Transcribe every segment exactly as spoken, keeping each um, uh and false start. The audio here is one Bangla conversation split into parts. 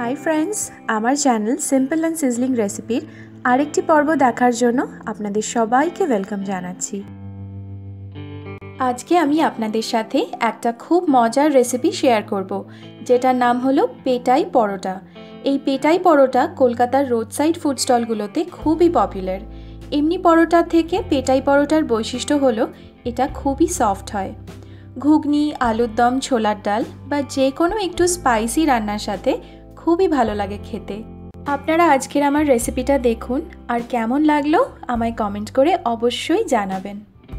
हाई फ्रेंड्स आमार चैनल सिम्पल एंड सिजलिंग रेसिपिर आरेकटी पर्व देखार जोन्नो आपनादेर सबाइके वेलकाम जानाच्छि। आज के आमी आपनादेर साथे एकटा खूब मजार रेसिपि शेयर करब जेटार नाम हलो पेटाई परोटा। এই পেটাই পরোটা কলকাতার রোড সাইড ফুড স্টলগুলোতে খুবই পপুলার। এমনি পরোটার থেকে পেটাই পরোটার বৈশিষ্ট্য হলো এটা খুবই সফট হয়। ঘুগনি, আলুর দম, ছোলার ডাল বা যে কোনো একটু স্পাইসি রান্নার সাথে খুবই ভালো লাগে খেতে। আপনারা আজকের আমার রেসিপিটা দেখুন আর কেমন লাগলো আমায় কমেন্ট করে অবশ্যই জানাবেন।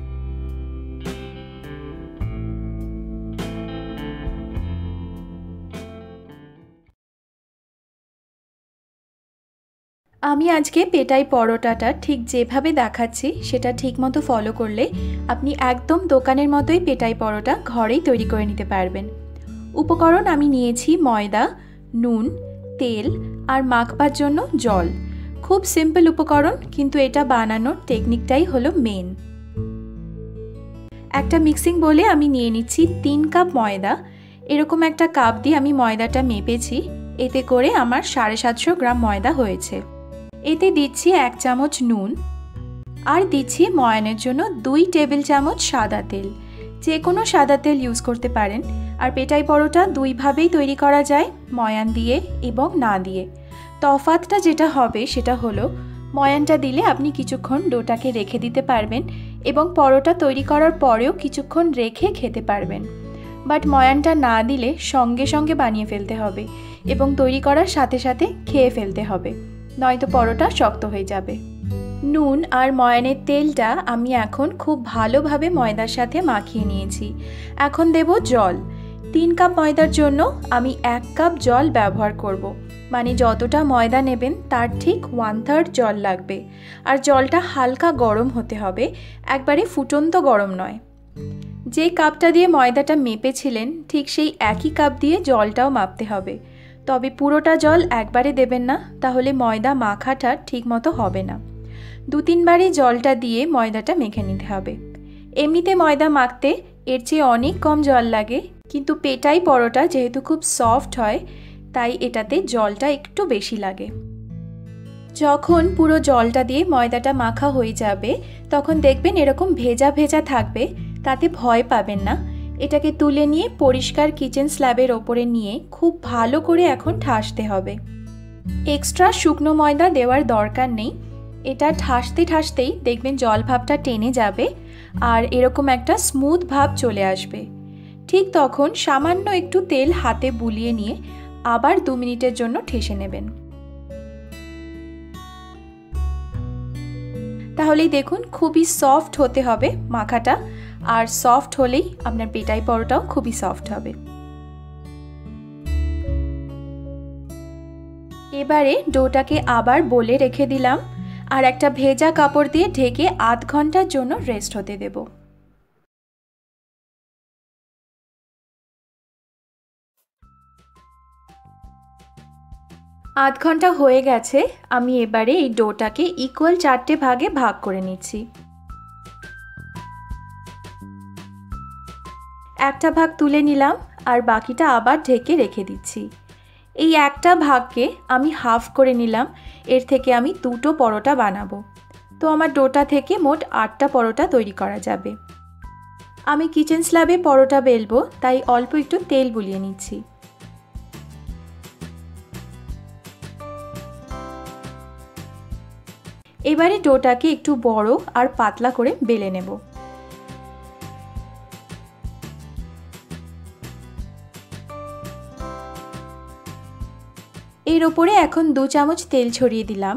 আমি আজকে পেটাই পরোটাটা ঠিক যেভাবে দেখাচ্ছি সেটা ঠিকমতো ফলো করলে আপনি একদম দোকানের মতোই পেটাই পরোটা ঘরেই তৈরি করে নিতে পারবেন। উপকরণ আমি নিয়েছি ময়দা, নুন, তেল আর মাখবার জন্য জল। খুব সিম্পল উপকরণ, কিন্তু এটা বানানোর টেকনিকটাই হলো মেন। একটা মিক্সিং বলে আমি নিয়ে নিচ্ছি তিন কাপ ময়দা। এরকম একটা কাপ দিয়ে আমি ময়দাটা মেপেছি, এতে করে আমার সাড়ে সাতশো গ্রাম ময়দা হয়েছে। এতে দিচ্ছি এক চামচ নুন আর দিচ্ছি ময়ানের জন্য দুই টেবিল চামচ সাদা তেল। যে কোনো সাদা তেল ইউজ করতে পারেন। আর পেটাই পরোটা দুইভাবেই তৈরি করা যায়, ময়ান দিয়ে এবং না দিয়ে। তফাতটা যেটা হবে সেটা হলো ময়ানটা দিলে আপনি কিছুক্ষণ ডোটাকে রেখে দিতে পারবেন এবং পরোটা তৈরি করার পরেও কিছুক্ষণ রেখে খেতে পারবেন। বাট ময়ানটা না দিলে সঙ্গে সঙ্গে বানিয়ে ফেলতে হবে এবং তৈরি করার সাথে সাথে খেয়ে ফেলতে হবে, নয়তো পরোটা শক্ত হয়ে যাবে। নুন আর ময়ানের তেলটা আমি এখন খুব ভালোভাবে ময়দার সাথে মাখিয়ে নিয়েছি। এখন দেব জল। তিন কাপ ময়দার জন্য আমি এক কাপ জল ব্যবহার করব। মানে যতটা ময়দা নেবেন তার ঠিক ওয়ান থার্ড জল লাগবে। আর জলটা হালকা গরম হতে হবে, একবারে ফুটন্ত গরম নয়। যে কাপটা দিয়ে ময়দাটা মেপেছিলেন ঠিক সেই একই কাপ দিয়ে জলটাও মাপতে হবে। তবে পুরোটা জল একবারে দেবেন না, তাহলে ময়দা মাখাটা ঠিক মতো হবে না। দু তিনবারই জলটা দিয়ে ময়দাটা মেখে নিতে হবে। এমনিতে ময়দা মাখতে এর চেয়ে অনেক কম জল লাগে, কিন্তু পেটাই পরোটা যেহেতু খুব সফট হয় তাই এটাতে জলটা একটু বেশি লাগে। যখন পুরো জলটা দিয়ে ময়দাটা মাখা হয়ে যাবে তখন দেখবেন এরকম ভেজা ভেজা থাকবে, তাতে ভয় পাবেন না। এটাকে তুলে নিয়ে পরিষ্কার কিচেন স্ল্যাবের ওপরে নিয়ে খুব ভালো করে এখন ঠাসতে হবে। এক্সট্রা শুকনো ময়দা দেওয়ার দরকার নেই। এটা ঠাসতে ঠাসতেই দেখবেন জল ভাবটা টেনে যাবে আর এরকম একটা স্মুথ ভাব চলে আসবে। ঠিক তখন সামান্য একটু তেল হাতে বুলিয়ে নিয়ে আবার দু মিনিটের জন্য ঠেসে নেবেন। তাহলেই দেখুন খুবই সফট হতে হবে মাখাটা, আর সফট হলেই আপনার পেটাই পরোটাও খুবই সফট হবে। এবারে ডোটাকে আবার বলে রেখে দিলাম আর একটা ভেজা কাপড় দিয়ে ঢেকে আধ ঘন্টার জন্য রেস্ট হতে দেব। আধ ঘন্টা হয়ে গেছে। আমি এবারে এই ডোটাকে ইকুয়াল চারটে ভাগে ভাগ করে নিচ্ছি। একটা ভাগ তুলে নিলাম আর বাকিটা আবার ঢেকে রেখে দিচ্ছি। এই একটা ভাগকে আমি হাফ করে নিলাম, এর থেকে আমি দুটো পরোটা বানাবো। তো আমার ডোটা থেকে মোট আটটা পরোটা তৈরি করা যাবে। আমি কিচেন স্ল্যাবে পরোটা বেলবো, তাই অল্প একটু তেল বুলিয়ে নিচ্ছি। এবারে ডোটাকে একটু বড় আর পাতলা করে বেলে নেব। এর ওপরে এখন দু চামচ তেল ছড়িয়ে দিলাম।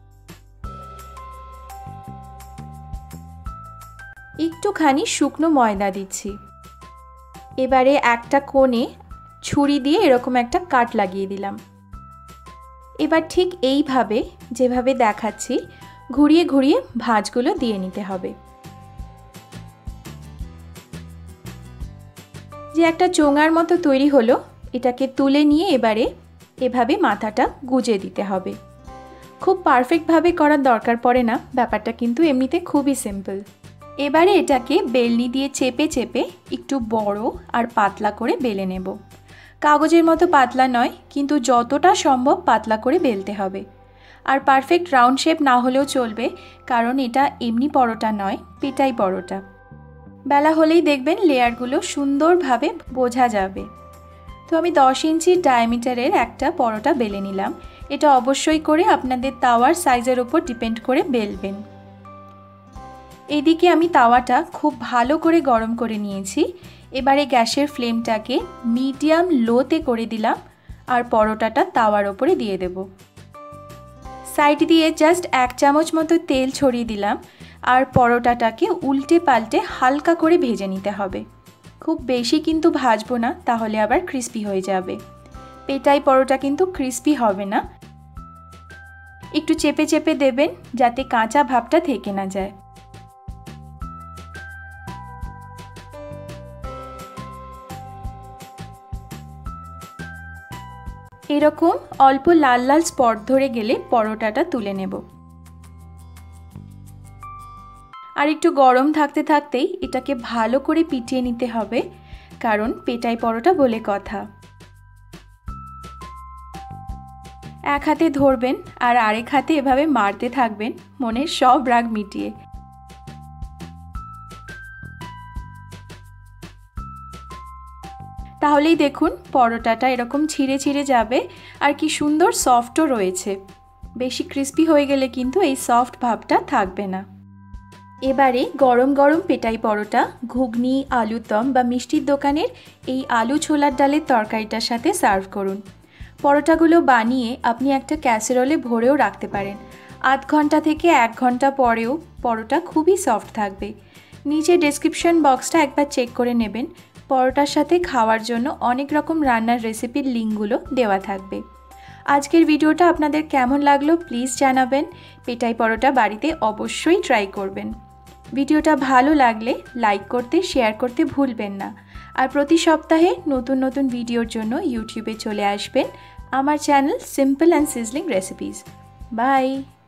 একটুখানি শুকনো ময়দা দিচ্ছি। এবারে একটা কোণে ছুরি দিয়ে এরকম একটা কাট লাগিয়ে দিলাম। এবার ঠিক এইভাবে যেভাবে দেখাচ্ছি ঘুরিয়ে ঘুরিয়ে ভাঁজগুলো দিয়ে নিতে হবে। যে একটা চোঙার মতো তৈরি হলো, এটাকে তুলে নিয়ে এবারে এভাবে মাথাটা গুজে দিতে হবে। খুব পারফেক্টভাবে করার দরকার পড়ে না, ব্যাপারটা কিন্তু এমনিতে খুবই সিম্পল। এবারে এটাকে বেলনি দিয়ে চেপে চেপে একটু বড় আর পাতলা করে বেলে নেব। কাগজের মতো পাতলা নয়, কিন্তু যতটা সম্ভব পাতলা করে বেলতে হবে। আর পারফেক্ট রাউন্ড শেপ না হলেও চলবে, কারণ এটা এমনি পরোটা নয়, পেটাই পরোটা। বেলা হলেই দেখবেন লেয়ারগুলো সুন্দরভাবে বোঝা যাবে। তো আমি দশ ইঞ্চি ডায়ামিটারের একটা পরোটা বেলে নিলাম। এটা অবশ্যই করে আপনাদের তাওয়ার সাইজের ওপর ডিপেন্ড করে বেলবেন। এদিকে আমি তাওয়াটা খুব ভালো করে গরম করে নিয়েছি। এবারে গ্যাসের ফ্লেমটাকে মিডিয়াম লোতে করে দিলাম আর পরোটাটা তাওয়ার ওপরে দিয়ে দেব। সাইড দিয়ে জাস্ট এক চামচ মতো তেল ছড়িয়ে দিলাম আর পরোটাটাকে উল্টে পাল্টে হালকা করে ভেজে নিতে হবে। খুব বেশি কিন্তু ভাজবো না, তাহলে আবার ক্রিস্পি হয়ে যাবে। পেটাই পরোটা কিন্তু ক্রিস্পি হবে না। একটু চেপে চেপে দেবেন যাতে কাঁচা ভাবটা থেকে না যায়। এরকম অল্প লাল লাল স্পট ধরে গেলে পরোটাটা তুলে নেব। আর একটু গরম থাকতে থাকতেই এটাকে ভালো করে পিটিয়ে নিতে হবে, কারণ পেটাই পরোটা বলে কথা। এক হাতে ধরবেন আর আরেক হাতে এভাবে মারতে থাকবেন মনের সব রাগ মিটিয়ে। তাহলেই দেখুন পরোটাটা এরকম ছিঁড়ে ছিঁড়ে যাবে আর কি সুন্দর সফটও রয়েছে। বেশি ক্রিস্পি হয়ে গেলে কিন্তু এই সফট ভাবটা থাকবে না। এবারে গরম গরম পেটাই পরোটা ঘুগনি, আলুর দম বা মিষ্টির দোকানের এই আলু ছোলার ডালের তরকারিটার সাথে সার্ভ করুন। পরোটাগুলো বানিয়ে আপনি একটা ক্যাসেরোলে ভরেও রাখতে পারেন। আধ ঘন্টা থেকে এক ঘন্টা পরেও পরোটা খুবই সফট থাকবে। নিচে ডেসক্রিপশন বক্সটা একবার চেক করে নেবেন। পরোটার সাথে খাওয়ার জন্য অনেক রকম রান্নার রেসিপির লিঙ্কগুলো দেওয়া থাকবে। আজকের ভিডিওটা আপনাদের কেমন লাগলো প্লিজ জানাবেন। পেটাই পরোটা বাড়িতে অবশ্যই ট্রাই করবেন। ভিডিওটা ভালো লাগলে লাইক করতে, শেয়ার করতে ভুলবেন না। আর প্রতি সপ্তাহে নতুন নতুন ভিডিওর জন্য ইউটিউবে চলে আসবেন আমার channel simple and sizzling recipes. By.